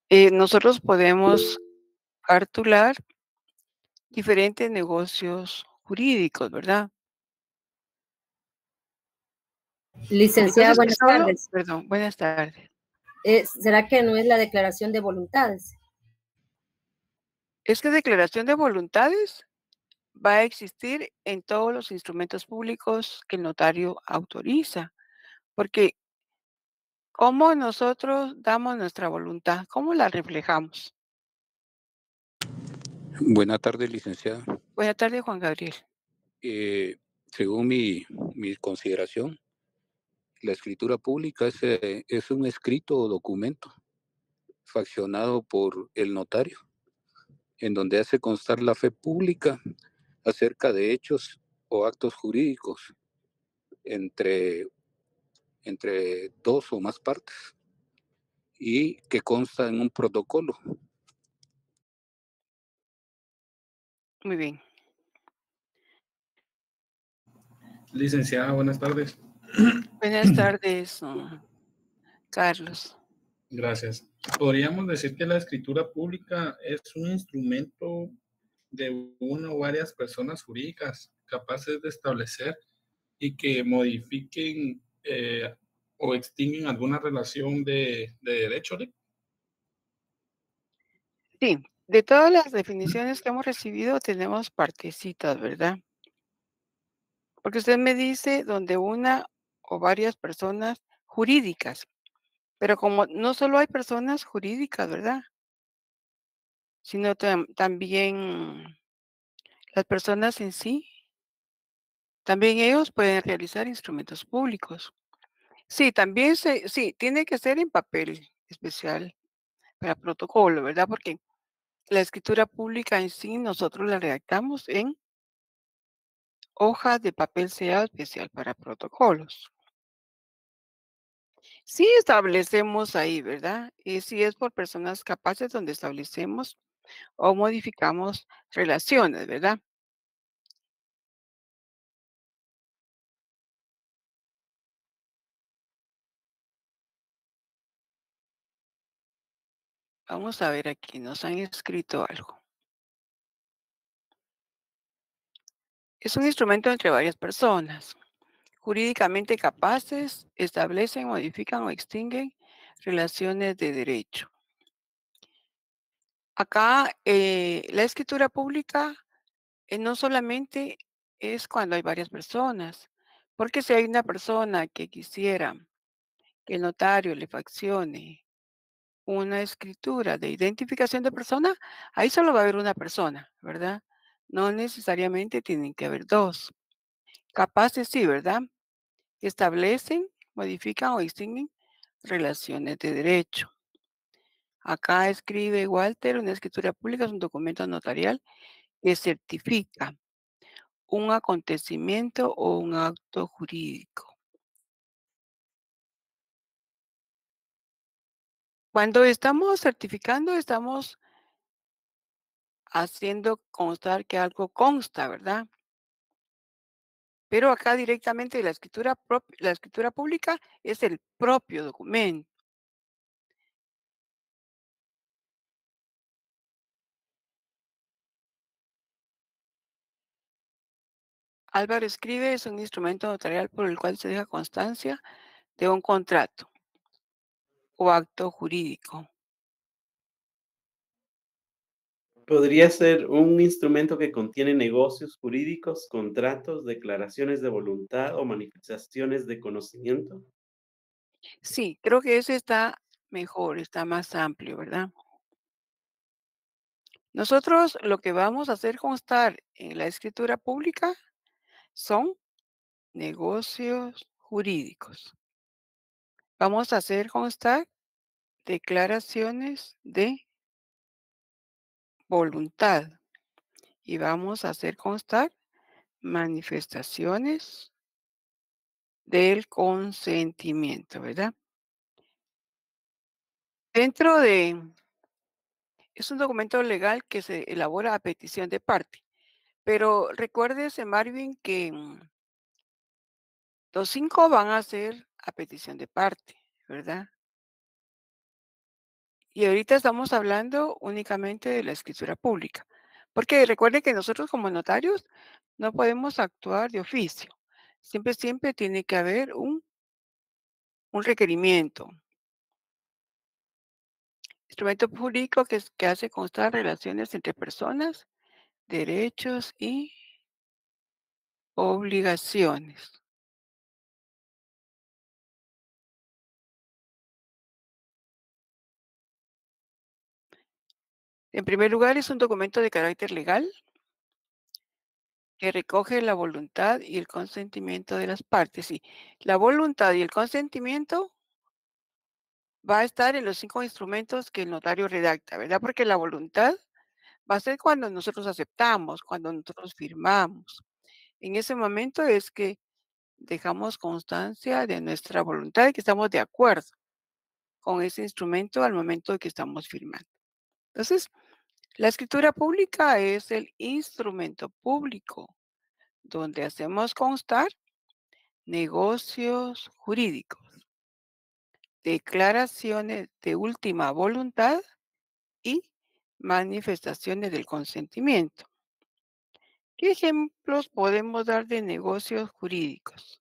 Nosotros podemos cartular diferentes negocios jurídicos, ¿verdad? Licenciada, Entonces, buenas tardes. perdón, buenas tardes. ¿Será que no es la declaración de voluntades? Es que declaración de voluntades va a existir en todos los instrumentos públicos que el notario autoriza, porque ¿cómo nosotros damos nuestra voluntad? ¿Cómo la reflejamos? Buenas tardes, licenciada. Buenas tardes, Juan Gabriel. Según mi consideración, la escritura pública es un escrito o documento faccionado por el notario, en donde hace constar la fe pública acerca de hechos o actos jurídicos entre, entre dos o más partes y que consta en un protocolo. Muy bien. Licenciada, buenas tardes. Buenas tardes, Carlos. Gracias. Podríamos decir que la escritura pública es un instrumento de una o varias personas jurídicas capaces de establecer y que modifiquen o extinguen alguna relación de derecho. Sí, de todas las definiciones que hemos recibido tenemos partecitas, ¿verdad? Porque usted me dice donde una o varias personas jurídicas, pero como no solo hay personas jurídicas, ¿verdad? Sino también las personas en sí, también ellos pueden realizar instrumentos públicos. Sí, también sí, tiene que ser en papel especial para protocolo, ¿verdad? Porque la escritura pública en sí nosotros la redactamos en hoja de papel sellado especial para protocolos. Sí establecemos ahí, ¿verdad? Y si es por personas capaces donde establecemos o modificamos relaciones, ¿verdad? Vamos a ver aquí, nos han escrito algo. Es un instrumento entre varias personas. Jurídicamente capaces, establecen, modifican o extinguen relaciones de derecho. Acá, la escritura pública no solamente es cuando hay varias personas, porque si hay una persona que quisiera que el notario le faccione una escritura de identificación de persona, ahí solo va a haber una persona, ¿verdad? No necesariamente tienen que haber dos. Capaces sí, ¿verdad? Establecen, modifican o distinguen relaciones de derecho. Acá escribe Walter, una escritura pública es un documento notarial que certifica un acontecimiento o un acto jurídico. Cuando estamos certificando, estamos haciendo constar que algo consta, ¿verdad? Pero acá directamente la escritura pública es el propio documento. Álvaro escribe, es un instrumento notarial por el cual se deja constancia de un contrato o acto jurídico. ¿Podría ser un instrumento que contiene negocios jurídicos, contratos, declaraciones de voluntad o manifestaciones de conocimiento? Sí, creo que ese está mejor, está más amplio, ¿verdad? Nosotros lo que vamos a hacer constar en la escritura pública son negocios jurídicos. Vamos a hacer constar declaraciones de voluntad y vamos a hacer constar manifestaciones del consentimiento, ¿verdad? Dentro de, es un documento legal que se elabora a petición de parte, pero recuérdese, Marvin, que los 5 van a ser a petición de parte, ¿verdad? Y ahorita estamos hablando únicamente de la escritura pública, porque recuerde que nosotros como notarios no podemos actuar de oficio. Siempre tiene que haber un requerimiento. Instrumento jurídico que hace constar relaciones entre personas, derechos y obligaciones. En primer lugar, es un documento de carácter legal que recoge la voluntad y el consentimiento de las partes. Sí, la voluntad y el consentimiento va a estar en los 5 instrumentos que el notario redacta, ¿verdad? Porque la voluntad va a ser cuando nosotros aceptamos, cuando nosotros firmamos. En ese momento es que dejamos constancia de nuestra voluntad y que estamos de acuerdo con ese instrumento al momento de que estamos firmando. Entonces, la escritura pública es el instrumento público donde hacemos constar negocios jurídicos, declaraciones de última voluntad y manifestaciones del consentimiento. ¿Qué ejemplos podemos dar de negocios jurídicos?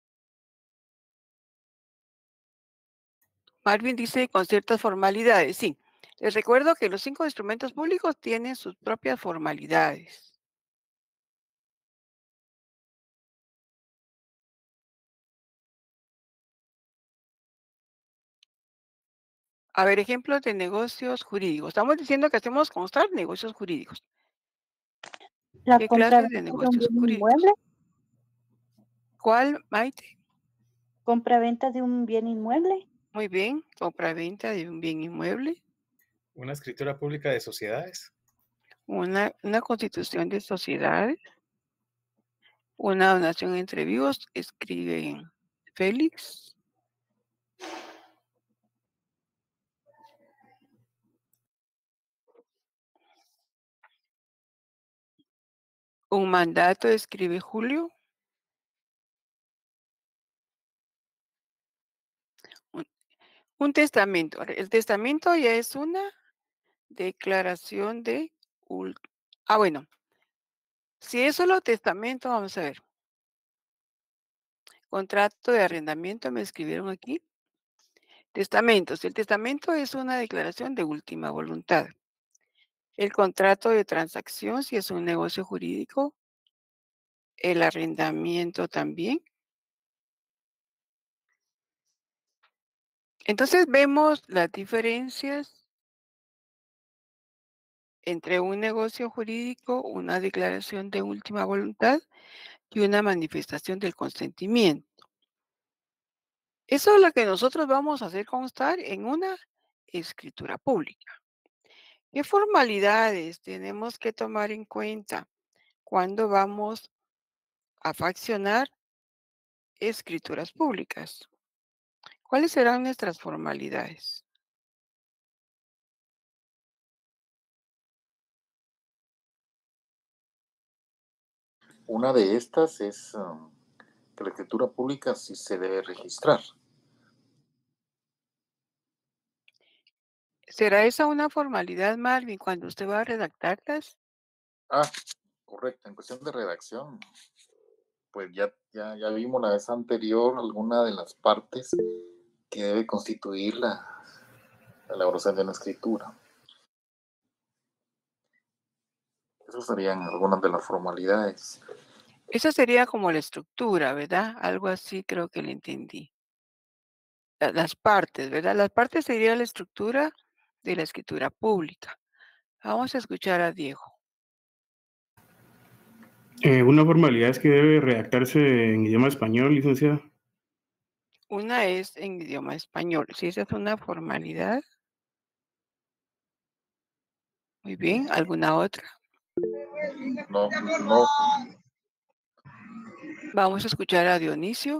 Marvin dice con ciertas formalidades. Sí, les recuerdo que los 5 instrumentos públicos tienen sus propias formalidades. A ver, ejemplos de negocios jurídicos. Estamos diciendo que hacemos constar negocios jurídicos. La ¿Qué clases de compraventa de un negocios bien jurídicos? inmueble, ¿Cuál, Maite? compraventa de un bien inmueble, Muy bien, compra-venta de un bien inmueble, Una escritura pública de sociedades. una constitución de sociedades, una donación entre vivos, escribe Félix. Un mandato, escribe Julio. Un testamento. El testamento ya es una declaración de... bueno, si es solo testamento, vamos a ver. Contrato de arrendamiento, me escribieron aquí. Testamentos. El testamento es una declaración de última voluntad. El contrato de transacción, si es un negocio jurídico. El arrendamiento también. Entonces vemos las diferencias entre un negocio jurídico, una declaración de última voluntad y una manifestación del consentimiento. Eso es lo que nosotros vamos a hacer constar en una escritura pública. ¿Qué formalidades tenemos que tomar en cuenta cuando vamos a faccionar escrituras públicas? ¿Cuáles serán nuestras formalidades? Una de estas es que la escritura pública sí se debe registrar. ¿Será esa una formalidad, Marvin, cuando usted va a redactarlas? Ah, correcto. En cuestión de redacción, pues ya vimos la vez anterior alguna de las partes que debe constituir la elaboración de una escritura. Esas serían algunas de las formalidades. Esa sería como la estructura, ¿verdad? Algo así creo que le entendí. Las partes, ¿verdad? Las partes sería la estructura de la escritura pública. Vamos a escuchar a Diego. Una formalidad es que debe redactarse en idioma español, licenciada. Una es en idioma español. Si esa es una formalidad. Muy bien. ¿Alguna otra? No. Vamos a escuchar a Dionisio.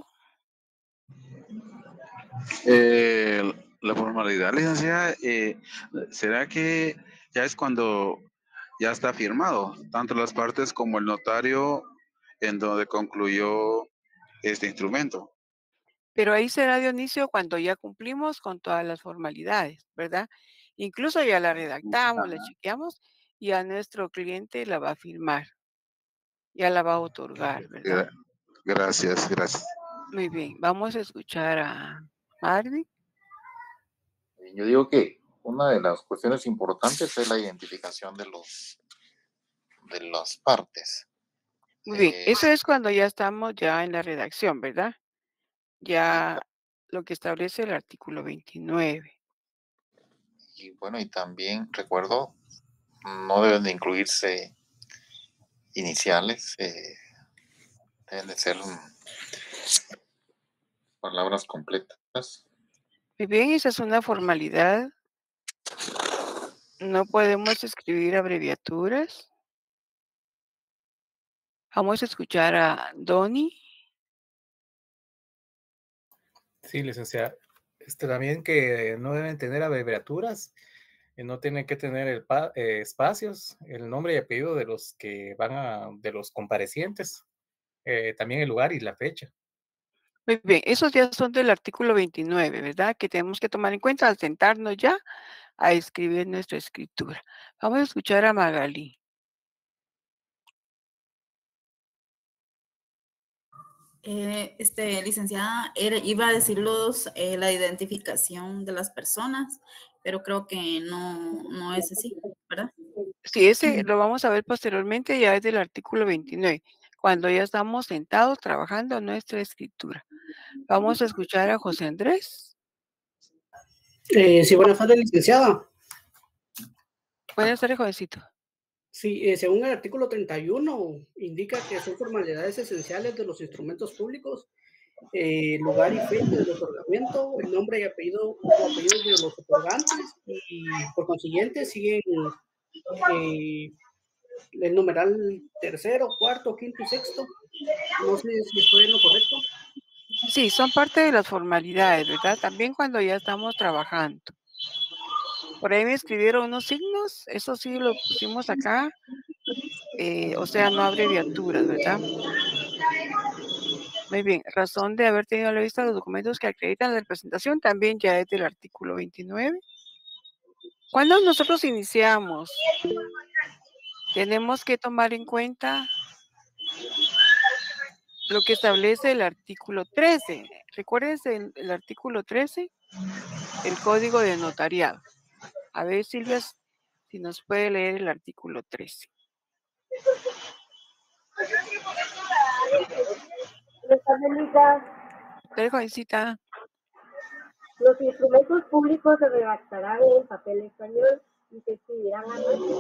La formalidad, licenciada, ¿será que ya es cuando ya está firmado, tanto las partes como el notario en donde concluyó este instrumento? Pero ahí será Dionisio cuando ya cumplimos con todas las formalidades, ¿verdad? Incluso ya la redactamos, la chequeamos y a nuestro cliente la va a firmar. Ya la va a otorgar, ¿verdad? Gracias, gracias. Muy bien, vamos a escuchar a Marvin. Yo digo que una de las cuestiones importantes es la identificación de las partes. Muy bien, eso es cuando ya estamos ya en la redacción, ¿verdad? Ya lo que establece el artículo 29. Y bueno, y también recuerdo, no deben de incluirse iniciales, deben de ser palabras completas. Muy bien, esa es una formalidad. No podemos escribir abreviaturas. Vamos a escuchar a Donny. Sí, licenciada. También que no deben tener abreviaturas, no tienen que tener espacios, el nombre y apellido de los que de los comparecientes, también el lugar y la fecha. Muy bien, esos ya son del artículo 29, ¿verdad? Que tenemos que tomar en cuenta al sentarnos ya a escribir nuestra escritura. Vamos a escuchar a Magalí. Licenciada, iba a decir la identificación de las personas, pero creo que no es así, ¿verdad? Sí, ese lo vamos a ver posteriormente, ya es del artículo 29, cuando ya estamos sentados trabajando nuestra escritura. Vamos a escuchar a José Andrés. Sí, buenas tardes, licenciada. Buenas tardes, jovencito. Sí, según el artículo 31, indica que son formalidades esenciales de los instrumentos públicos, lugar y fecha del otorgamiento, el nombre y apellido o apellidos de los otorgantes, y por consiguiente siguen el numeral tercero, cuarto, quinto y sexto. No sé si estoy en lo correcto. Sí, son parte de las formalidades, ¿verdad? También cuando ya estamos trabajando. Por ahí me escribieron unos signos, eso sí lo pusimos acá, o sea, no abreviaturas, ¿verdad? Muy bien, razón de haber tenido a la vista los documentos que acreditan la representación también ya es del artículo 29. Cuando nosotros iniciamos, tenemos que tomar en cuenta lo que establece el artículo 13. Recuérdense el artículo 13, el Código de Notariado. A ver, Silvia, si nos puede leer el artículo 13. Jovencita. Los instrumentos públicos se redactarán en papel español y se escribirán a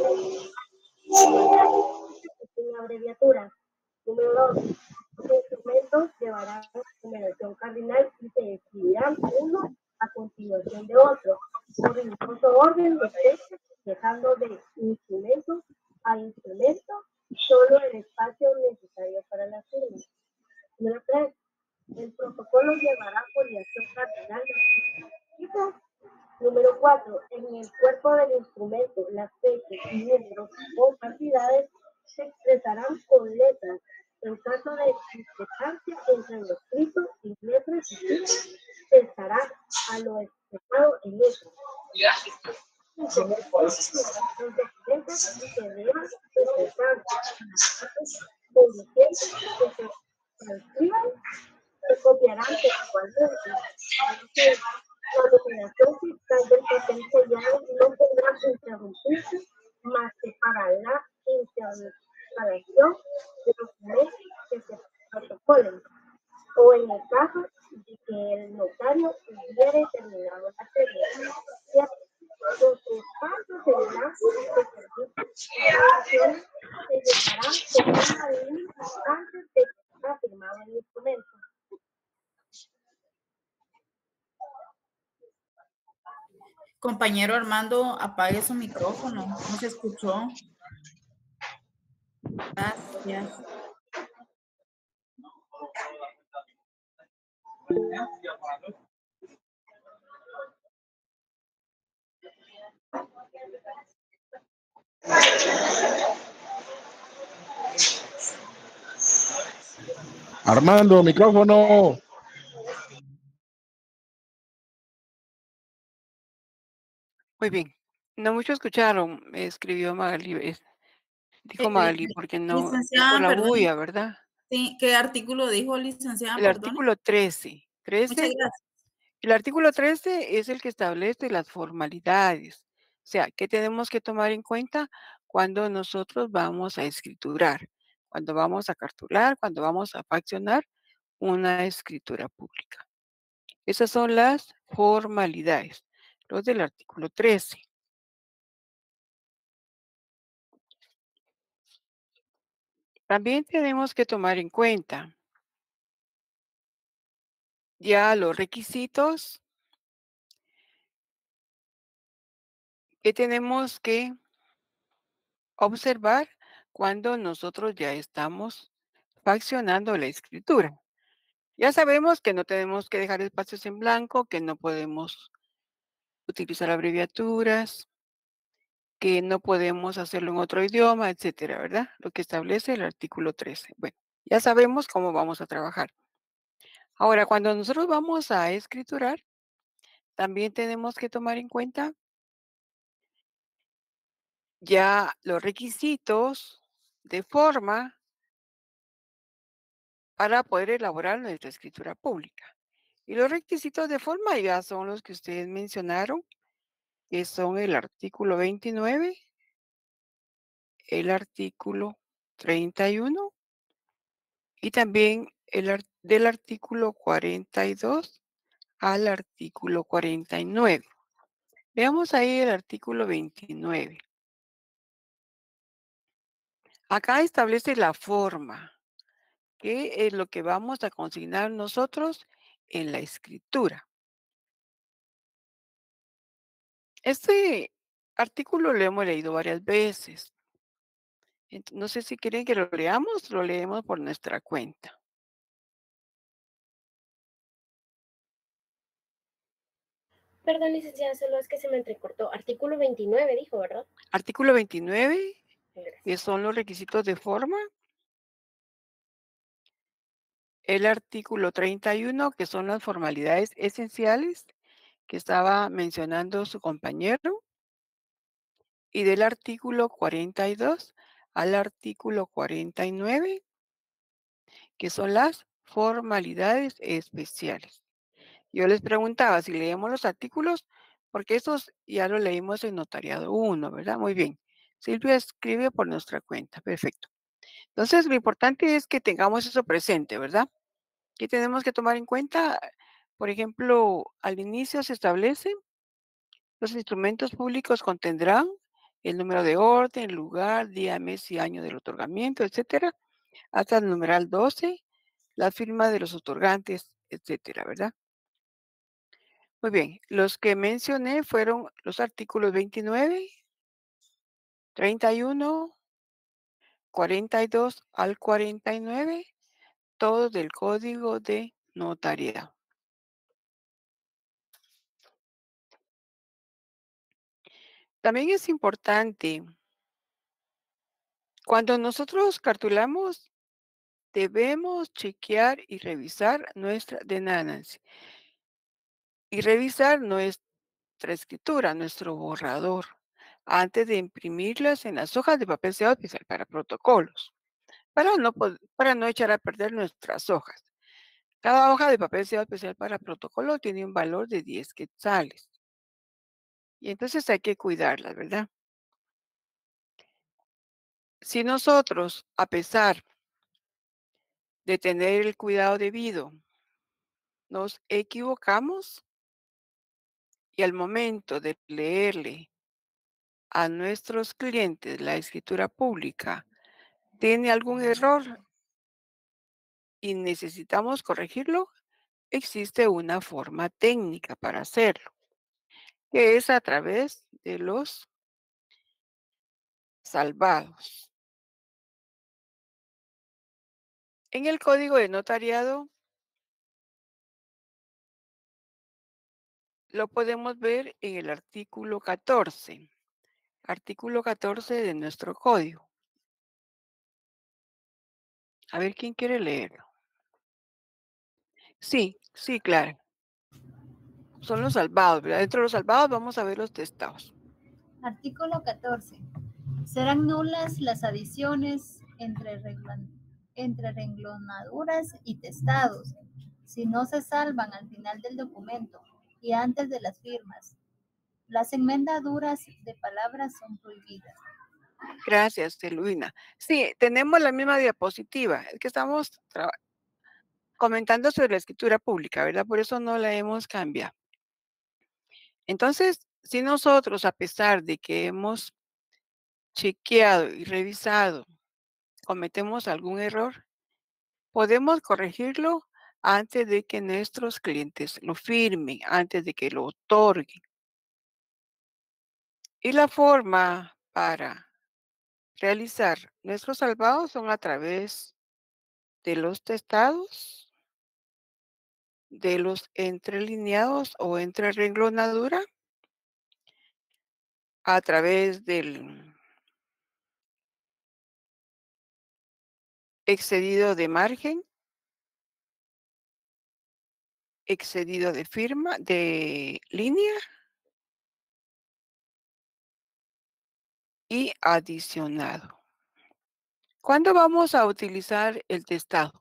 sin abreviaturas. Número 2. Los instrumentos llevarán numeración cardinal y se escribirán uno a continuación de otro, por riguroso orden de fecha, dejando de instrumento a instrumento solo el espacio necesario para la firma. Número 3. El protocolo llevará foliación cardinal de tipo. Número 4. En el cuerpo del instrumento, las fechas y números o cantidades se expresarán con letras. En caso de discrepancia entre lo escrito y letras distintas, se estará a lo expresado en letras. Los documentos que deban expresar conducientes que se transcriban se copiarán textualmente. La documentación fiscal del papel sellado no podrá interrumpirse más que para la instalación de documentos que se protocolen, o en el caso de que el notario hubiere terminado la serie. Los espacios de enlace de servicios se llevarán con una línea antes de que sea firmado el instrumento. Compañero Armando, apague su micrófono, no se escuchó. Gracias. Armando, micrófono. Muy bien, No muchos escucharon, escribió Magali, dijo Magali, porque no, es por Licenciada, la perdón. bulla, ¿verdad? Sí, ¿qué artículo dijo, licenciada? El Perdón. artículo 13. Muchas gracias. El artículo 13 es el que establece las formalidades. O sea, ¿qué tenemos que tomar en cuenta cuando nosotros vamos a escriturar? Cuando vamos a cartular, cuando vamos a faccionar una escritura pública. Esas son las formalidades, los del artículo 13. También tenemos que tomar en cuenta ya los requisitos que tenemos que observar cuando nosotros ya estamos faccionando la escritura. Ya sabemos que no tenemos que dejar espacios en blanco, que no podemos utilizar abreviaturas, que no podemos hacerlo en otro idioma, etcétera, ¿verdad? Lo que establece el artículo 13. Bueno, ya sabemos cómo vamos a trabajar. Ahora, cuando nosotros vamos a escriturar, también tenemos que tomar en cuenta ya los requisitos de forma para poder elaborar nuestra escritura pública. Y los requisitos de forma ya son los que ustedes mencionaron, que son el artículo 29, el artículo 31 y también del artículo 42 al artículo 49. Veamos ahí el artículo 29. Acá establece la forma, que es lo que vamos a consignar nosotros en la escritura. Este artículo lo hemos leído varias veces. No sé si quieren que lo leemos por nuestra cuenta. Perdón, licenciada, solo es que se me entrecortó. Artículo 29 dijo, ¿verdad? Artículo 29, Gracias. que son los requisitos de forma. El artículo 31, que son las formalidades esenciales que estaba mencionando su compañero. Y del artículo 42 al artículo 49, que son las formalidades especiales. Yo les preguntaba si leíamos los artículos, porque esos ya los leímos en notariado 1, ¿verdad? Muy bien. Silvia escribe por nuestra cuenta. Perfecto. Entonces, lo importante es que tengamos eso presente, ¿verdad? ¿Qué tenemos que tomar en cuenta? Por ejemplo, al inicio se establece, los instrumentos públicos contendrán el número de orden, lugar, día, mes y año del otorgamiento, etcétera, hasta el numeral 12, la firma de los otorgantes, etcétera, ¿verdad? Muy bien, los que mencioné fueron los artículos 29, 31, 42 al 49, todos del Código de Notariado. También es importante, cuando nosotros cartulamos, debemos chequear y revisar nuestra Nancy. Y revisar nuestra escritura, nuestro borrador, antes de imprimirlas en las hojas de papel sellado especial para protocolos, para no echar a perder nuestras hojas. Cada hoja de papel sellado especial para protocolo tiene un valor de 10 quetzales. Y entonces hay que cuidarlas, ¿verdad? Si nosotros, a pesar de tener el cuidado debido, nos equivocamos y al momento de leerle a nuestros clientes la escritura pública tiene algún error y necesitamos corregirlo, existe una forma técnica para hacerlo, que es a través de los salvados. En el Código de Notariado lo podemos ver en el artículo 14 de nuestro código. A ver, ¿quién quiere leerlo? Sí, sí, claro. Son los salvados, ¿verdad? Dentro de los salvados vamos a ver los testados. Artículo 14. Serán nulas las adiciones entre renglonaduras y testados, si no se salvan al final del documento y antes de las firmas. Las enmendaduras de palabras son prohibidas. Gracias, Luina. Sí, tenemos la misma diapositiva. Es que estamos comentando sobre la escritura pública, ¿verdad? Por eso no la hemos cambiado. Entonces, si nosotros, a pesar de que hemos chequeado y revisado, cometemos algún error, podemos corregirlo antes de que nuestros clientes lo firmen, antes de que lo otorguen. Y la forma para realizar nuestros salvados son a través de los testados, de los entrelineados o entre renglonadura, a través del excedido de margen, excedido de firma, de línea y adicionado. ¿Cuándo vamos a utilizar el testado?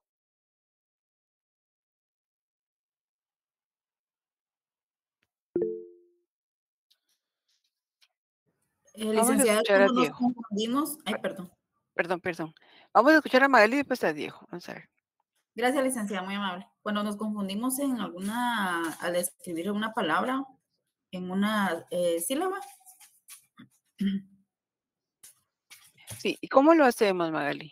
Vamos a Licenciada, escuchar a cuando nos Diego. confundimos, ay, perdón. Perdón. Vamos a escuchar a Magali y después a Diego. Vamos a ver. Gracias, licenciada, muy amable. Cuando nos confundimos en al escribir una palabra, en una sílaba. Sí, ¿y cómo lo hacemos, Magali?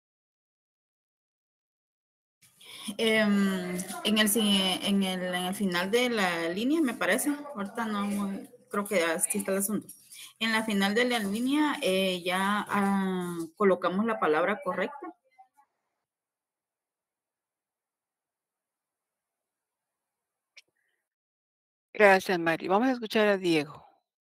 En el final de la línea, me parece, ahorita no, creo que así está el asunto. En la final de la línea ya colocamos la palabra correcta. Gracias, Mari. Vamos a escuchar a Diego.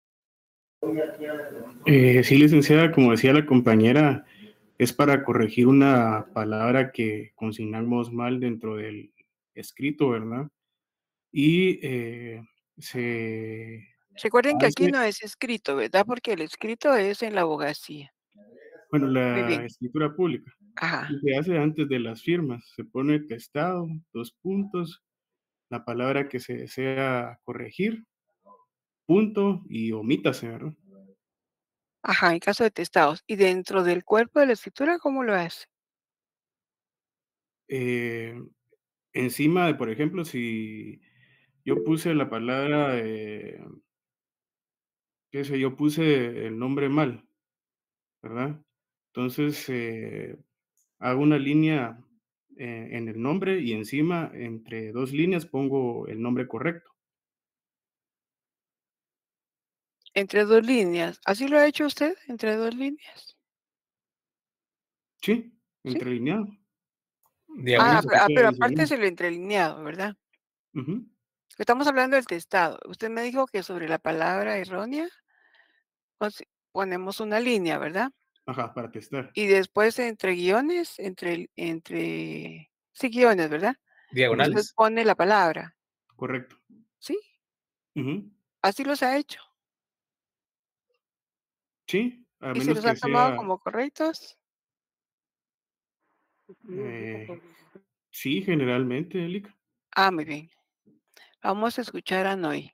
Sí, licenciada, como decía la compañera, es para corregir una palabra que consignamos mal dentro del escrito, ¿verdad? Y se Recuerden que aquí hace, no es escrito, ¿verdad? Porque el escrito es en la abogacía. bueno, Muy la bien. escritura pública. Ajá. Y se hace antes de las firmas. Se pone testado, 2 puntos, la palabra que se desea corregir, punto, y omítase, ¿verdad? Ajá, en caso de testados. ¿Y dentro del cuerpo de la escritura cómo lo hace? Encima de, por ejemplo, si yo puse la palabra, qué sé yo, puse el nombre mal, ¿verdad? Entonces, hago una línea en el nombre y encima, entre 2 líneas, pongo el nombre correcto. Entre 2 líneas. ¿Así lo ha hecho usted? ¿Entre 2 líneas? Sí, ¿Sí? entrelineado. Pero aparte es el entrelineado, ¿verdad? Ujú. Estamos hablando del testado. Usted me dijo que sobre la palabra errónea ponemos una línea, ¿verdad? Ajá, para testar. Y después entre guiones, sí, guiones, ¿verdad? Diagonales. Después pone la palabra. Correcto. ¿Sí? Ujú. Así los ha hecho. Sí, a ¿Y se menos los que han tomado sea, como correctos? sí, generalmente, Erika. Ah, muy bien. Vamos a escuchar a Noé.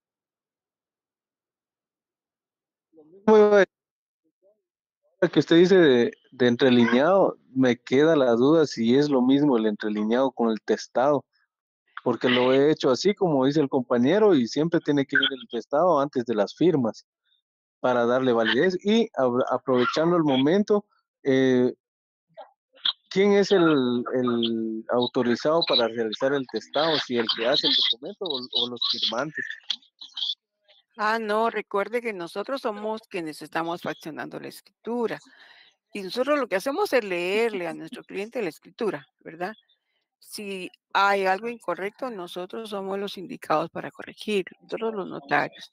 Que usted dice de entrelineado, me queda la duda si es lo mismo el entrelineado con el testado, porque lo he hecho así como dice el compañero y siempre tiene que ir el testado antes de las firmas para darle validez y aprovechando el momento, ¿quién es el autorizado para realizar el testado? ¿Si el que hace el documento o los firmantes? Ah, no, recuerde que nosotros somos quienes estamos fraccionando la escritura. Y nosotros lo que hacemos es leerle a nuestro cliente la escritura, ¿verdad? Si hay algo incorrecto, nosotros somos los indicados para corregirlo, nosotros los notarios.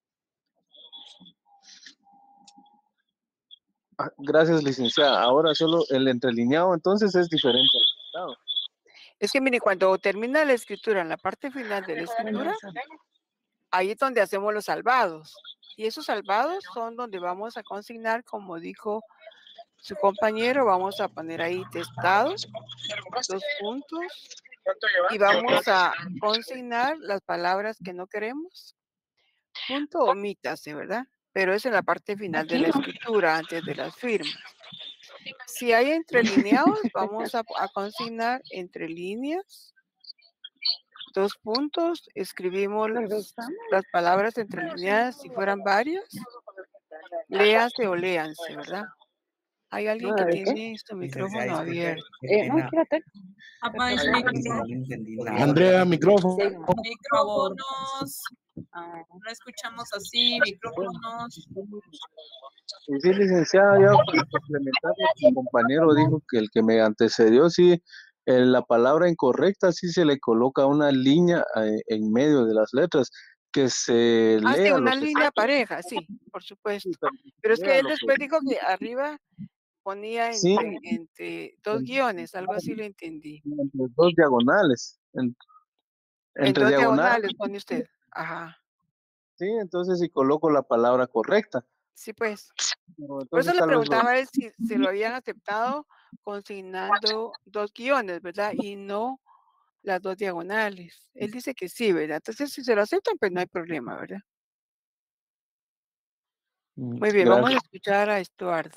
Gracias, licenciada. Ahora solo el entrelineado entonces es diferente al testado. Es que mire, cuando termina la escritura, en la parte final de la escritura, ahí es donde hacemos los salvados. Y esos salvados son donde vamos a consignar, como dijo su compañero, vamos a poner ahí testado, 2 puntos, y vamos a consignar las palabras que no queremos. Punto, omítase, ¿verdad? Pero es en la parte final de la escritura, antes de las firmas. Si hay entrelineados, vamos a consignar entre líneas, 2 puntos, escribimos las palabras entrelineadas, si fueran varias, léanse o léanse, ¿verdad? Hay alguien que tiene su micrófono abierto. Apague su micrófono. Andrea, micrófono. Micrófonos. No escuchamos así, micrófonos. Y sí, licenciada, yo para complementar lo que mi compañero dijo que el que me antecedió, sí, la palabra incorrecta sí se le coloca una línea en medio de las letras que se Ah, sí, lea lo una que línea pareja, sí, por supuesto. Pero es que él después dijo que arriba ponía sí, entre 2 guiones, algo así lo entendí. entre 2 diagonales, En entre 2 diagonales, diagonales pone usted. Ajá. sí, entonces sí coloco la palabra correcta. Sí, pues. Pero Por eso entonces le tal vez preguntaba a él si se lo habían aceptado consignando 2 guiones, ¿verdad? Y no las 2 diagonales. Él dice que sí, ¿verdad? Entonces, si se lo aceptan, pues no hay problema, ¿verdad? Muy bien, vamos a gracias. escuchar a Estuardo.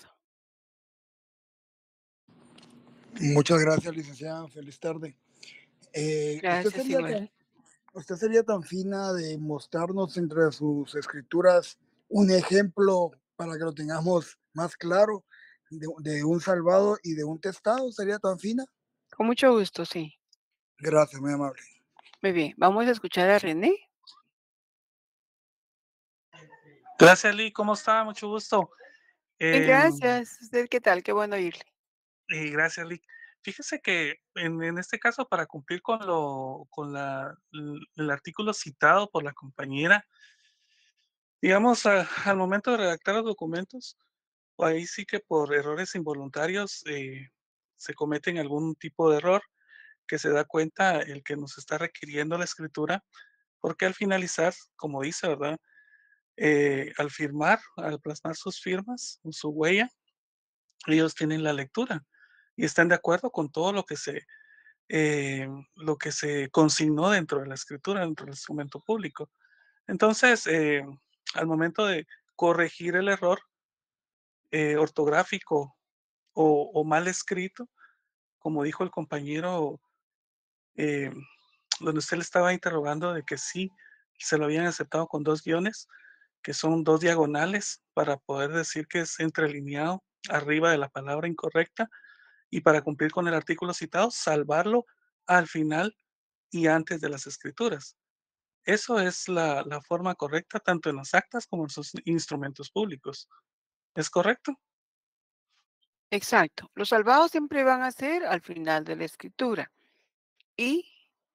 Muchas gracias, licenciada. Feliz tarde. Gracias, igual. ¿Usted sería tan fina de mostrarnos entre sus escrituras un ejemplo para que lo tengamos más claro de un salvado y de un testado? ¿Sería tan fina? Con mucho gusto, sí. Gracias, muy amable. Muy bien, vamos a escuchar a René. Gracias, Lee. ¿Cómo está? Mucho gusto. Bien, gracias. ¿Usted qué tal? Qué bueno oírle. Gracias, Lee. Fíjese que en este caso, para cumplir con el artículo citado por la compañera, digamos, al momento de redactar los documentos, ahí sí que por errores involuntarios se cometen algún tipo de error que se da cuenta el que nos está requiriendo la escritura, porque al finalizar, como dice, ¿verdad? Al firmar, al plasmar sus firmas, su huella, ellos tienen la lectura y están de acuerdo con todo lo que se consignó dentro de la escritura, dentro del instrumento público. Entonces, al momento de corregir el error ortográfico o mal escrito, como dijo el compañero, donde usted le estaba interrogando de que sí se lo habían aceptado con 2 guiones, que son 2 diagonales para poder decir que es entrelineado arriba de la palabra incorrecta, y para cumplir con el artículo citado, salvarlo al final y antes de las escrituras. Eso es la forma correcta, tanto en las actas como en sus instrumentos públicos. ¿Es correcto? Exacto. Los salvados siempre van a ser al final de la escritura. Y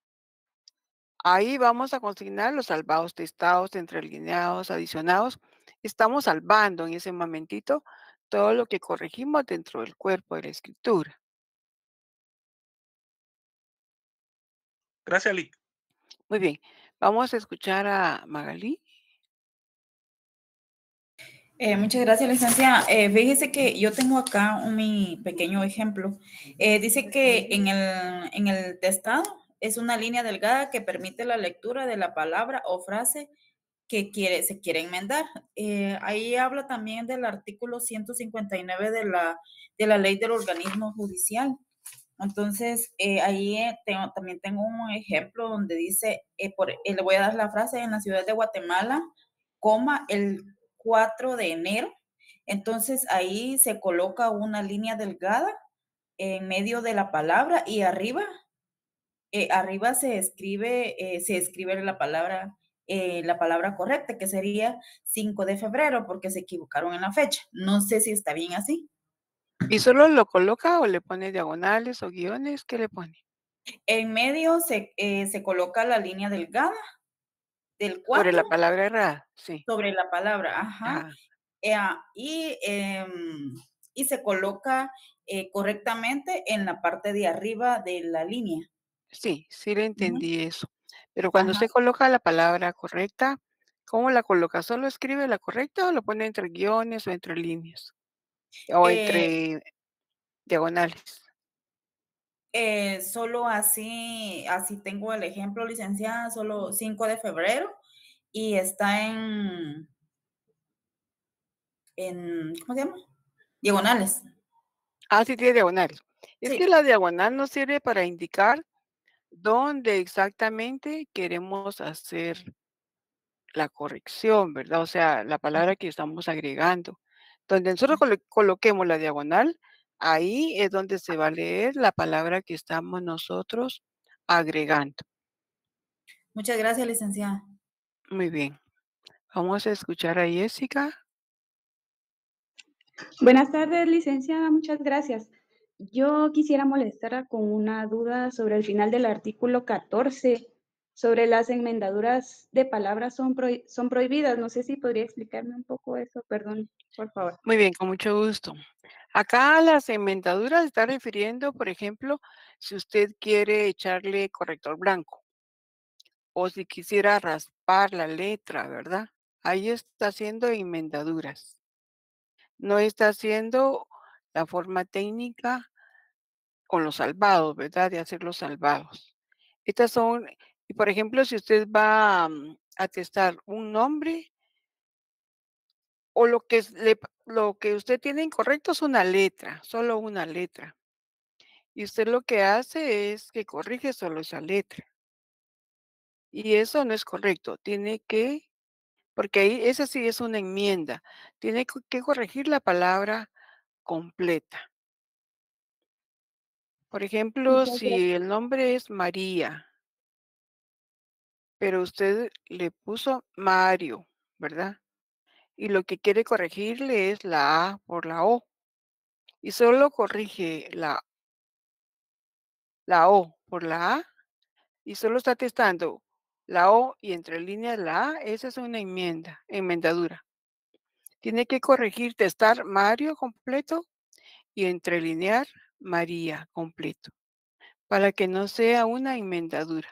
ahí vamos a consignar los salvados testados, entrelineados, adicionados. Estamos salvando en ese momentito todo lo que corregimos dentro del cuerpo de la escritura. Gracias, Lick. Muy bien. Vamos a escuchar a Magalí. Muchas gracias, licenciada. Fíjese que yo tengo acá mi pequeño ejemplo. Dice que en el testado es una línea delgada que permite la lectura de la palabra o frase que se quiere enmendar. Ahí habla también del artículo 159 de la ley del organismo judicial. Entonces, ahí también tengo un ejemplo donde dice, le voy a dar la frase: en la ciudad de Guatemala, el 4 de enero. Entonces, ahí se coloca una línea delgada en medio de la palabra y arriba se escribe la palabra correcta, que sería 5 de febrero, porque se equivocaron en la fecha. No sé si está bien así. ¿Y solo lo coloca o le pone diagonales o guiones? ¿Qué le pone? En medio se coloca la línea delgada del 4. Sobre la palabra errada, sí. Sobre la palabra, ajá. Y se coloca correctamente en la parte de arriba de la línea. Sí, sí le entendí eso. Pero cuando usted coloca la palabra correcta, ¿Cómo la coloca? ¿Solo escribe la correcta o lo pone entre guiones o entre líneas? O entre diagonales. Solo así tengo el ejemplo, licenciada, solo 5 de febrero y está en ¿cómo se llama? Diagonales. Ah, sí tiene diagonales. Es Sí. que la diagonal nos sirve para indicar dónde exactamente queremos hacer la corrección, ¿verdad? O sea, la palabra que estamos agregando. Donde nosotros coloquemos la diagonal, ahí es donde se va a leer la palabra que estamos nosotros agregando. Muchas gracias, licenciada. Muy bien. Vamos a escuchar a Jessica. Buenas tardes, licenciada, muchas gracias. Yo quisiera molestarla con una duda sobre el final del artículo 14, sobre las enmendaduras de palabras son prohibidas. No sé si podría explicarme un poco eso, perdón, por favor. Muy bien, con mucho gusto. Acá las enmendaduras está refiriendo, por ejemplo, si usted quiere echarle corrector blanco o si quisiera raspar la letra, ¿verdad? Ahí está haciendo enmendaduras. No está haciendo la forma técnica con los salvados, ¿verdad? De hacer los salvados. Estas son, y por ejemplo, si usted va a testar un nombre o lo que usted tiene incorrecto es una letra, solo una letra. Y usted lo que hace es que corrige solo esa letra. Y eso no es correcto. Tiene que, porque ahí esa sí es una enmienda. Tiene que corregir la palabra completa. Por ejemplo, Muchas gracias. si el nombre es María, pero usted le puso Mario, ¿verdad? Y lo que quiere corregirle es la A por la O. Y solo corrige la O por la A y solo está testando la O y entre líneas la A, esa es una enmendadura. Tiene que corregir, testar Mario completo y entrelinear María completo, para que no sea una enmendadura.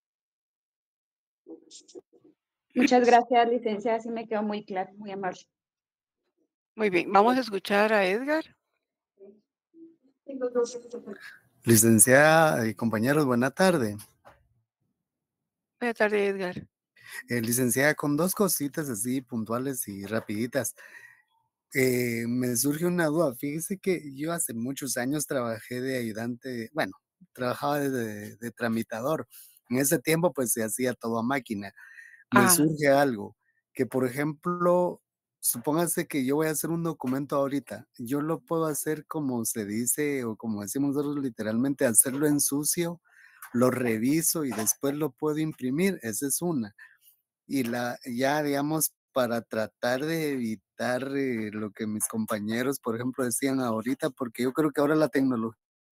Muchas gracias, licenciada, sí me quedó muy claro, muy amable. Muy bien, vamos a escuchar a Edgar. Licenciada y compañeros, buena tarde. Buenas tardes, Edgar. Licenciada, con dos cositas así puntuales y rapiditas. Me surge una duda. Fíjese que yo hace muchos años trabajé de ayudante, bueno, trabajaba de tramitador. En ese tiempo pues se hacía todo a máquina. Me Ah, surge algo, que por ejemplo, supóngase que yo voy a hacer un documento ahorita, yo lo puedo hacer como se dice o como decimos nosotros literalmente, hacerlo en sucio, lo reviso y después lo puedo imprimir, esa es una. Y ya digamos, para tratar de evitar lo que mis compañeros, por ejemplo, decían ahorita, porque yo creo que ahora la tecnología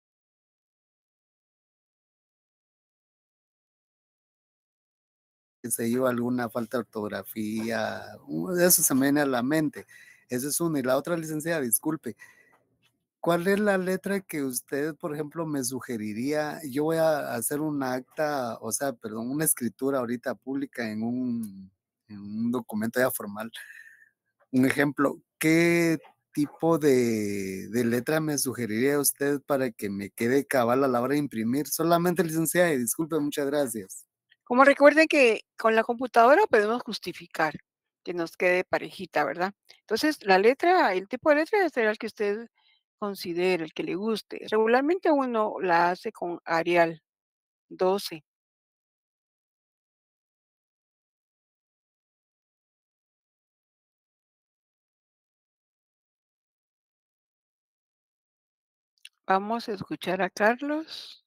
se yo, alguna falta de ortografía, de eso se me viene a la mente. Esa es una. Y la otra, licenciada, disculpe, ¿cuál es la letra que usted, por ejemplo, me sugeriría? Yo voy a hacer un acta, o sea, perdón, una escritura ahorita pública en un documento ya formal. Un ejemplo, ¿qué tipo de letra me sugeriría usted para que me quede cabal a la hora de imprimir? Solamente, licenciada, y disculpe, muchas gracias. como recuerden que con la computadora podemos justificar que nos quede parejita, ¿verdad? Entonces, la letra, el tipo de letra será el que usted considere, el que le guste. Regularmente uno la hace con Arial 12. Vamos a escuchar a Carlos.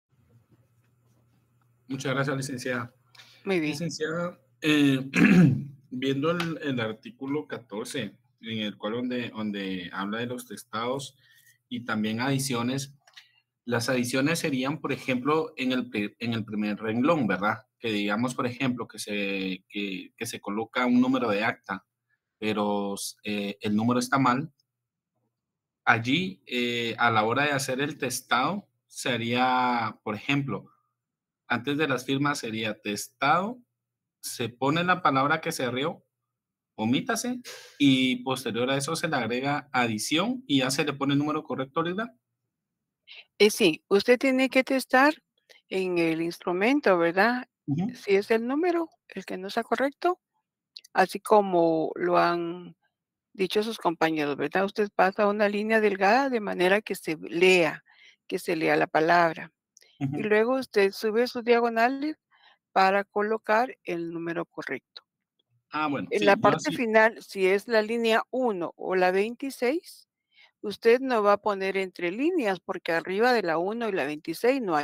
Muchas gracias, licenciada. Muy bien. Licenciada, viendo el artículo 14, en el cual donde habla de los testados y también adiciones, las adiciones serían, por ejemplo, en el primer renglón, ¿verdad? Que digamos, por ejemplo, que se coloca un número de acta, pero el número está mal. Allí, a la hora de hacer el testado, sería, por ejemplo, antes de las firmas sería testado, se pone la palabra que se rió, omítase, y posterior a eso se le agrega adición y ya se le pone el número correcto, ¿verdad? Sí, usted tiene que testar en el instrumento, ¿verdad? Si es el número el que no está correcto, así como lo han dicho sus compañeros, ¿verdad? Usted pasa una línea delgada de manera que se lea la palabra. Y luego usted sube sus diagonales para colocar el número correcto. Bueno, En sí, la yo parte así. final, si es la línea 1 o la 26, usted no va a poner entre líneas porque arriba de la 1 y la 26 no hay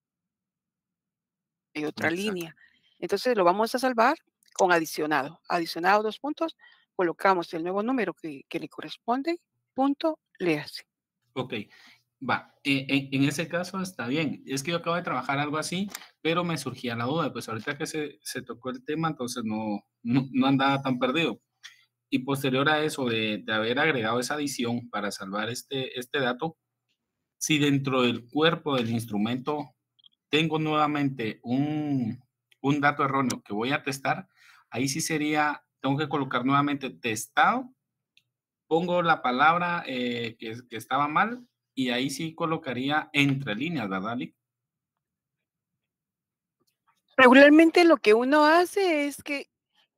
otra línea. Entonces lo vamos a salvar con adicionado. Adicionado 2 puntos, colocamos el nuevo número que le corresponde, punto, léase. Ok, va. En ese caso está bien. Es que yo acabo de trabajar algo así, pero me surgía la duda. Pues ahorita que se tocó el tema, entonces no andaba tan perdido. Y posterior a eso, de haber agregado esa adición para salvar este dato, si dentro del cuerpo del instrumento tengo nuevamente un dato erróneo que voy a testar, ahí sí sería, tengo que colocar nuevamente testado, pongo la palabra que estaba mal y ahí sí colocaría entre líneas, ¿verdad, Lick? Regularmente lo que uno hace es que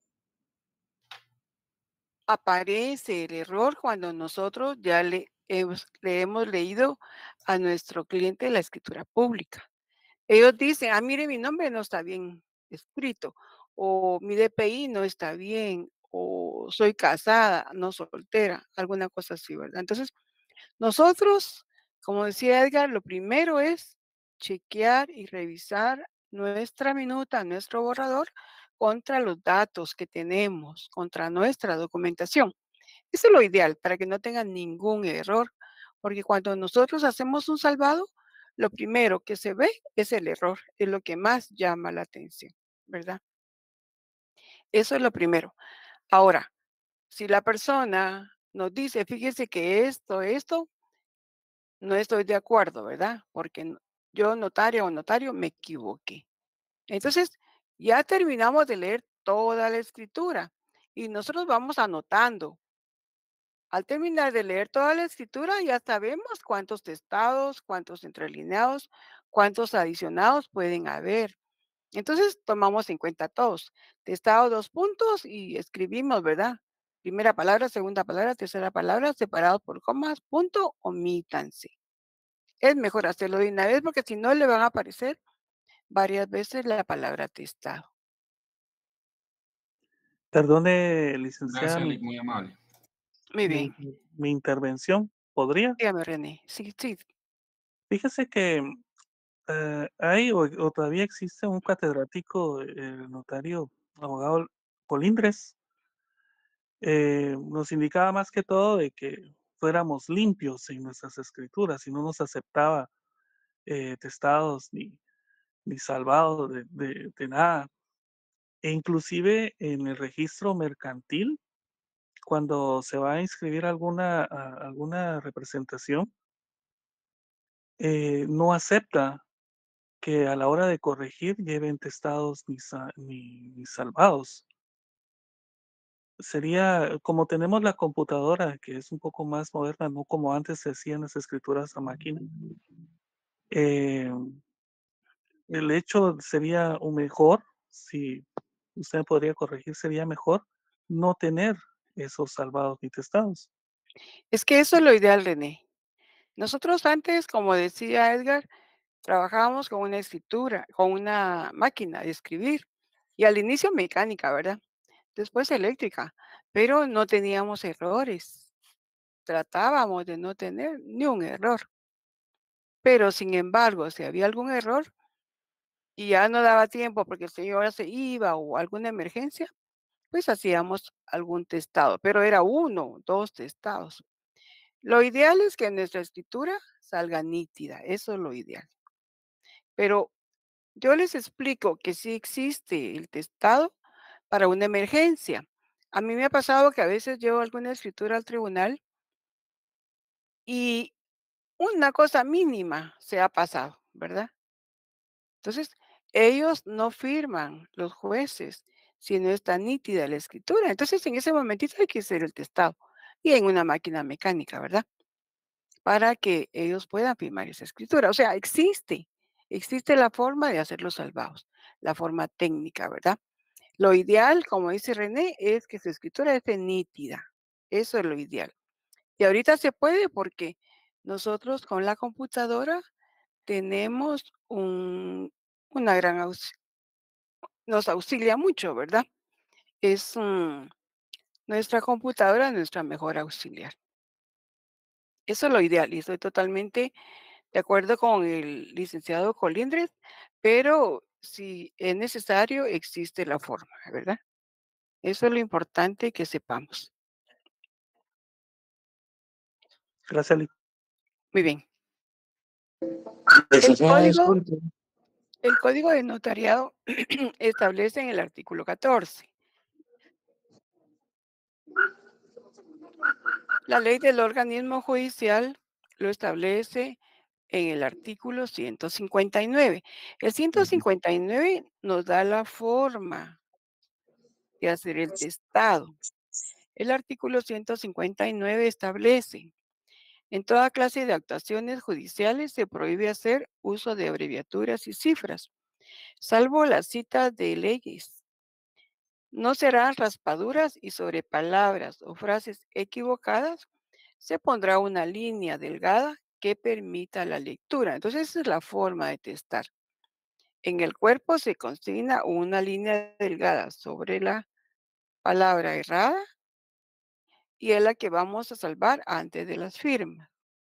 aparece el error cuando nosotros ya le hemos leído a nuestro cliente la escritura pública. Ellos dicen, mire, mi nombre no está bien escrito, o mi DPI no está bien, o soy casada, no soltera, alguna cosa así, ¿verdad? Entonces, nosotros, como decía Edgar, lo primero es chequear y revisar nuestra minuta, nuestro borrador, contra los datos que tenemos, contra nuestra documentación. Eso es lo ideal para que no tengan ningún error, porque cuando nosotros hacemos un salvado, lo primero que se ve es el error, es lo que más llama la atención, ¿verdad? Eso es lo primero. Ahora, si la persona nos dice, fíjese que esto, no estoy de acuerdo, ¿verdad? Porque yo, notaria o notario, me equivoqué. Entonces, ya terminamos de leer toda la escritura y nosotros vamos anotando. Al terminar de leer toda la escritura, ya sabemos cuántos testados, cuántos entrelineados, cuántos adicionados pueden haber. Entonces, tomamos en cuenta todos. Testado 2 puntos y escribimos, ¿verdad? Primera palabra, segunda palabra, tercera palabra, separados por comas, punto, omítanse. Es mejor hacerlo de una vez porque si no le van a aparecer varias veces la palabra testado. Perdone, licenciada, Gracias, Lick, muy amable. Muy bien. mi intervención, ¿podría? Dígame, René. Sí. Fíjese que hay o todavía existe un catedrático, notario, abogado Colindres, nos indicaba más que todo de que fuéramos limpios en nuestras escrituras y no nos aceptaba testados ni salvados de nada. E inclusive en el registro mercantil, cuando se va a inscribir alguna representación, no acepta que a la hora de corregir lleven testados ni salvados. Sería como tenemos la computadora, que es un poco más moderna, no como antes se hacían las escrituras a máquina. El hecho sería un mejor, si usted podría corregir, sería mejor no tener esos salvados ni testados. Es que eso es lo ideal, René. Nosotros antes, como decía Edgar, trabajábamos con una escritura, con una máquina de escribir y al inicio mecánica, ¿verdad? Después eléctrica, pero no teníamos errores. Tratábamos de no tener ni un error. Pero sin embargo, si había algún error y ya no daba tiempo porque el señor se iba o alguna emergencia, pues hacíamos algún testado, pero era 1, 2 testados. Lo ideal es que nuestra escritura salga nítida, eso es lo ideal. Pero yo les explico que sí existe el testado para una emergencia. A mí me ha pasado que a veces llevo alguna escritura al tribunal y una cosa mínima se ha pasado, ¿verdad? Entonces, ellos no firman, los jueces, si no está nítida la escritura. Entonces, en ese momentito hay que hacer el testado y en una máquina mecánica, ¿verdad? Para que ellos puedan firmar esa escritura. O sea, existe la forma de hacer los salvados, la forma técnica, ¿verdad? Lo ideal, como dice René, es que su escritura esté nítida. Eso es lo ideal. Y ahorita se puede porque nosotros con la computadora tenemos una gran nos auxilia mucho, ¿verdad? Es nuestra computadora, nuestra mejor auxiliar. Eso es lo ideal y estoy totalmente de acuerdo con el licenciado Colindres, pero si es necesario, existe la forma, ¿verdad? Eso es lo importante que sepamos. Gracias, Lic. Muy bien. Licenciada, disculpe. El código de notariado establece en el artículo 14. La ley del organismo judicial lo establece en el artículo 159. El 159 nos da la forma de hacer el testado. El artículo 159 establece: en toda clase de actuaciones judiciales se prohíbe hacer uso de abreviaturas y cifras, salvo las citas de leyes. No serán raspaduras y sobre palabras o frases equivocadas se pondrá una línea delgada que permita la lectura. Entonces, esa es la forma de testar. En el cuerpo se consigna una línea delgada sobre la palabra errada y es la que vamos a salvar antes de las firmas.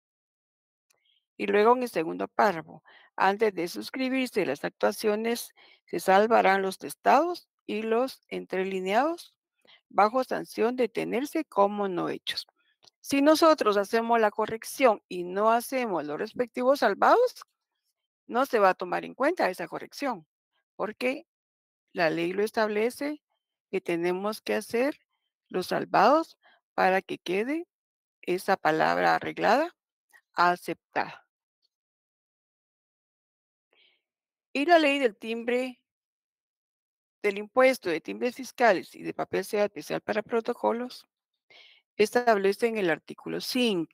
Y luego en el segundo párrafo, antes de suscribirse las actuaciones, se salvarán los testados y los entrelineados bajo sanción de tenerse como no hechos. Si nosotros hacemos la corrección y no hacemos los respectivos salvados, no se va a tomar en cuenta esa corrección, porque la ley lo establece que tenemos que hacer los salvados para que quede esa palabra arreglada, aceptada. Y la ley del timbre, del impuesto de timbres fiscales y de papel sea especial para protocolos, establece en el artículo 5,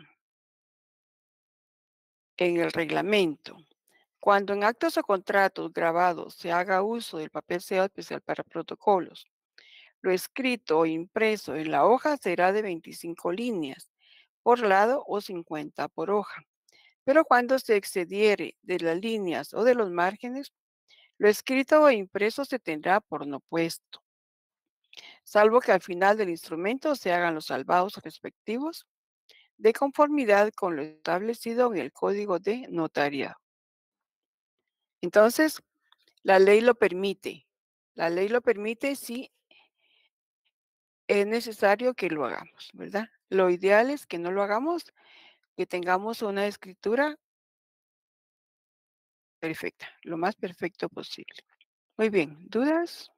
en el reglamento. Cuando en actos o contratos grabados se haga uso del papel sellado especial para protocolos, lo escrito o impreso en la hoja será de 25 líneas por lado o 50 por hoja. Pero cuando se excediere de las líneas o de los márgenes, lo escrito o impreso se tendrá por no puesto, salvo que al final del instrumento se hagan los salvados respectivos de conformidad con lo establecido en el Código de Notariado. Entonces, la ley lo permite. La ley lo permite si es necesario que lo hagamos, ¿verdad? Lo ideal es que no lo hagamos, que tengamos una escritura perfecta, lo más perfecto posible. Muy bien, ¿dudas?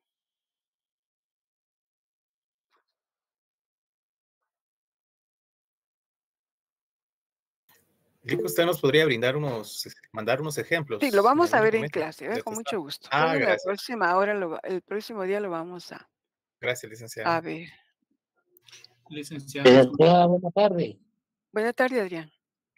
Lico, usted nos podría mandar unos ejemplos. Sí, lo vamos de a un ver en documento clase, de con testado. mucho gusto. Ah, Solo la gracias. próxima hora, el próximo día lo vamos a Gracias, licenciada. ver. Licenciada, disculpe. Buenas tardes. Buenas tardes, Adrián.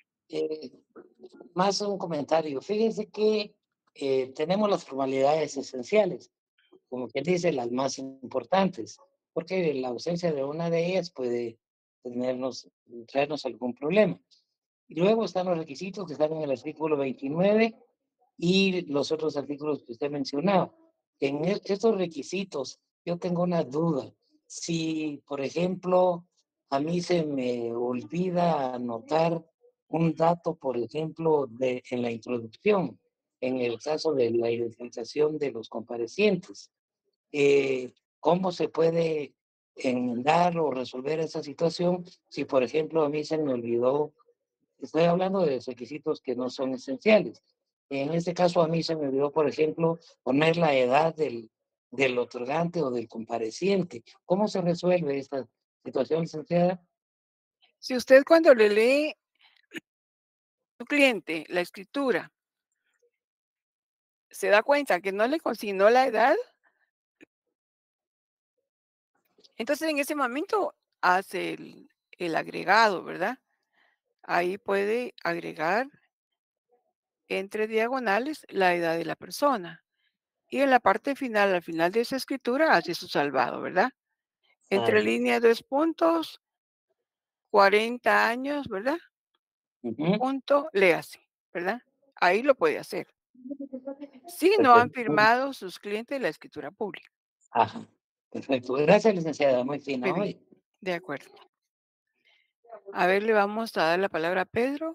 Más un comentario. Fíjense que tenemos las formalidades esenciales, como quien dice, las más importantes, porque la ausencia de una de ellas puede traernos algún problema. Y luego están los requisitos que están en el artículo 29 y los otros artículos que usted mencionaba. En estos requisitos, yo tengo una duda. Si, por ejemplo, a mí se me olvida anotar un dato, por ejemplo, en la introducción, en el caso de la identificación de los comparecientes, ¿cómo se puede enmendar o resolver esa situación si, por ejemplo, a mí se me olvidó? Estoy hablando de requisitos que no son esenciales. En este caso, a mí se me olvidó, por ejemplo, poner la edad del otorgante o del compareciente. ¿Cómo se resuelve esta situación, licenciada? Si usted cuando le lee a su cliente la escritura, se da cuenta que no le consignó la edad, Entonces, en ese momento hace el agregado, ¿verdad? Ahí puede agregar entre diagonales la edad de la persona. Y en la parte final, al final de esa escritura, hace su salvado, ¿verdad? Entre Salvo. línea 2 puntos, 40 años, ¿verdad? Ujú. Punto, léase, ¿verdad? Ahí lo puede hacer. Si no han Perfecto. firmado sus clientes la escritura pública. Ajá. Perfecto. Gracias, licenciada. Muy fino Muy bien, hoy. de acuerdo. A ver, le vamos a dar la palabra a Pedro.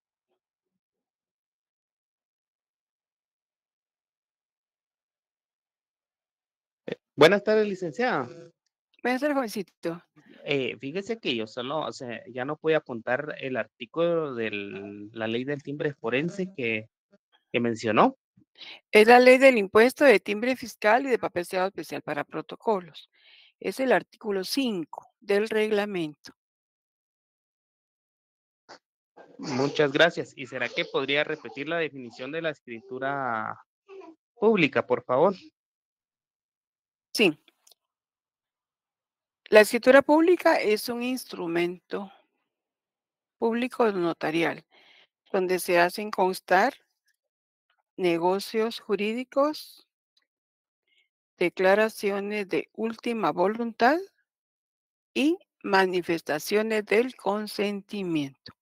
Buenas tardes, licenciada. Buenas tardes, jovencito. Fíjese que yo solo, o sea, ya no pude apuntar el artículo de la ley del timbre forense que mencionó. Es la ley del impuesto de timbre fiscal y de papel sellado especial para protocolos. Es el artículo 5 del reglamento. Muchas gracias. ¿Y será que podría repetir la definición de la escritura pública, por favor? Sí. La escritura pública es un instrumento público notarial donde se hacen constar negocios jurídicos, declaraciones de última voluntad y manifestaciones del consentimiento.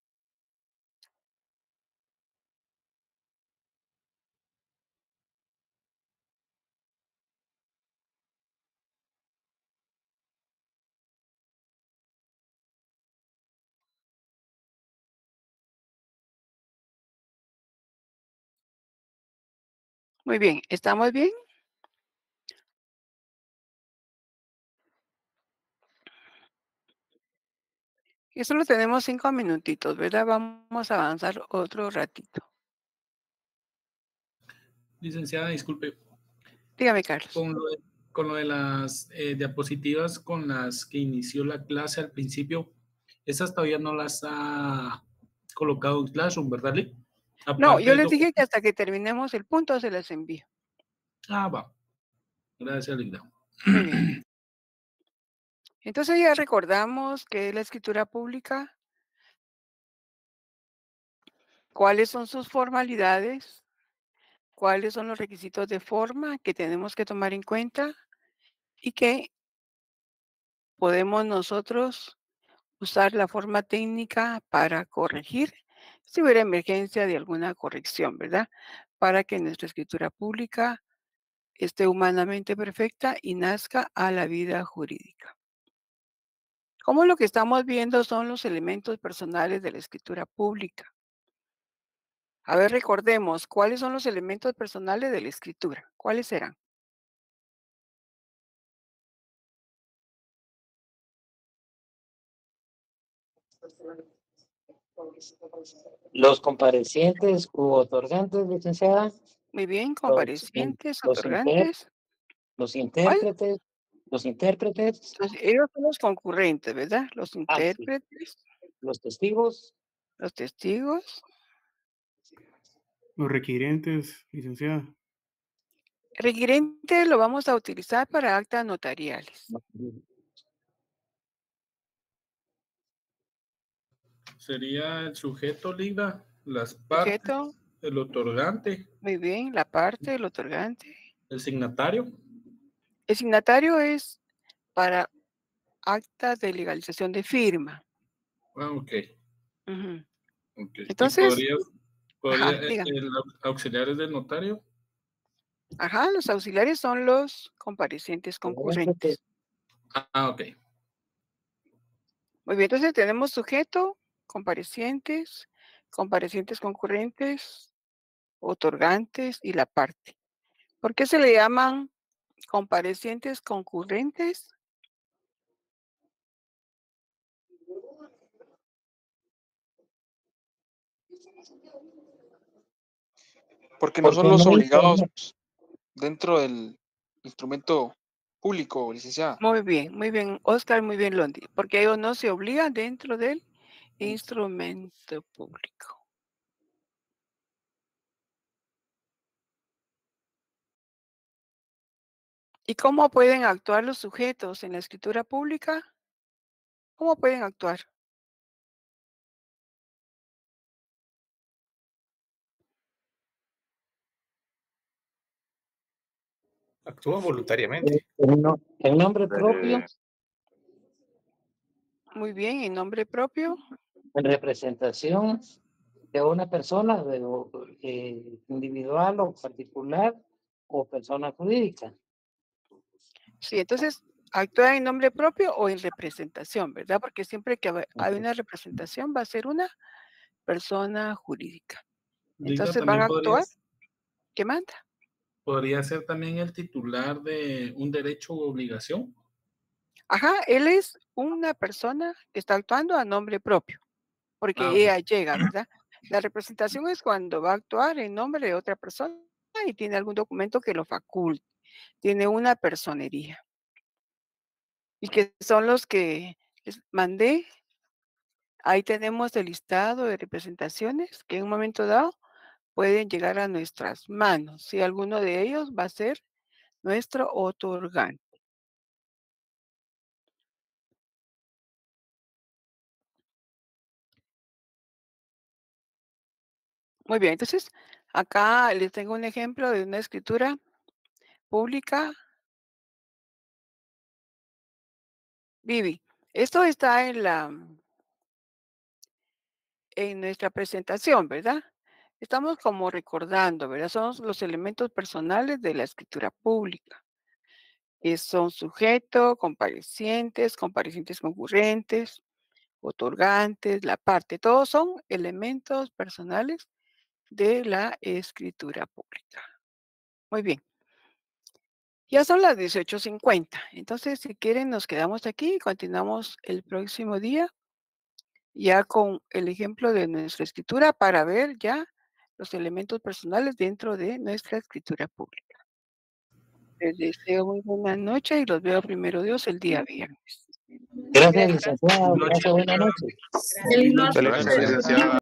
Muy bien, ¿estamos bien? Y solo tenemos 5 minutitos, ¿verdad? Vamos a avanzar otro ratito. Licenciada, disculpe. Dígame, Carlos. Con lo de las diapositivas con las que inició la clase al principio, esas todavía no las ha colocado en Classroom, ¿verdad, Lee? No, Aparte yo del les dije que documento. hasta que terminemos el punto se les envío. Ah, va. Gracias, Linda. Muy bien. Entonces ya recordamos que es la escritura pública, cuáles son sus formalidades, cuáles son los requisitos de forma que tenemos que tomar en cuenta y que podemos nosotros usar la forma técnica para corregir si hubiera emergencia de alguna corrección, ¿verdad? Para que nuestra escritura pública esté humanamente perfecta y nazca a la vida jurídica. Como lo que estamos viendo son los elementos personales de la escritura pública. A ver, recordemos, ¿cuáles son los elementos personales de la escritura? ¿Cuáles serán? Los comparecientes u otorgantes, licenciada. Muy bien, Los, comparecientes, los, inter- otorgantes. los ¿Cuál? intérpretes. Los intérpretes. Entonces, ellos son los concurrentes, ¿verdad? Los Ah, sí. intérpretes, Los testigos. los testigos. Los requirentes, licenciada. Requirente lo vamos a utilizar para actas notariales. Sería el sujeto, Linda, las partes, Sujeto. el otorgante. Muy bien, la parte, el otorgante. El signatario. El signatario es para actas de legalización de firma. Ah, ok. Ujú. Okay. Entonces, podría ajá, diga. el auxiliares del notario. Ajá, los auxiliares son los comparecientes concurrentes. Ah, ok. Muy bien, entonces tenemos sujeto, comparecientes, comparecientes concurrentes, otorgantes y la parte. ¿Por qué se le llaman comparecientes concurrentes? Porque no son los obligados dentro del instrumento público, licenciada. Muy bien, Oscar, muy bien, Londi, porque ellos no se obligan dentro del instrumento público. ¿Y cómo pueden actuar los sujetos en la escritura pública? ¿Cómo pueden actuar? Actúan voluntariamente. El nombre propio, Muy bien, en nombre propio. en representación de una persona individual o particular o persona jurídica. Sí, entonces, ¿actúa en nombre propio o en representación, verdad? Porque siempre que hay una representación va a ser una persona jurídica. Digo, Entonces van a también actuar. ¿Qué manda? podría ser también el titular de un derecho u obligación. Ajá, él es una persona que está actuando a nombre propio, porque Ah, ella llega, ¿verdad? La representación es cuando va a actuar en nombre de otra persona y tiene algún documento que lo faculte, tiene una personería. Y que son los que les mandé. Ahí tenemos el listado de representaciones que en un momento dado pueden llegar a nuestras manos. Si alguno de ellos va a ser nuestro otorgante. Muy bien, entonces acá les tengo un ejemplo de una escritura pública. Vivi, esto está en nuestra presentación, ¿verdad? Estamos como recordando, ¿verdad? Son los elementos personales de la escritura pública, que son sujeto, comparecientes concurrentes, otorgantes, la parte, todos son elementos personales de la escritura pública. Muy bien. Ya son las 18:50. Entonces, si quieren, nos quedamos aquí y continuamos el próximo día, ya con el ejemplo de nuestra escritura para ver ya los elementos personales dentro de nuestra escritura pública. Les deseo muy buena noche y los veo primero Dios el día viernes. Gracias, licenciado. Gracias, buenas noches. Feliz noche. Gracias, licenciada.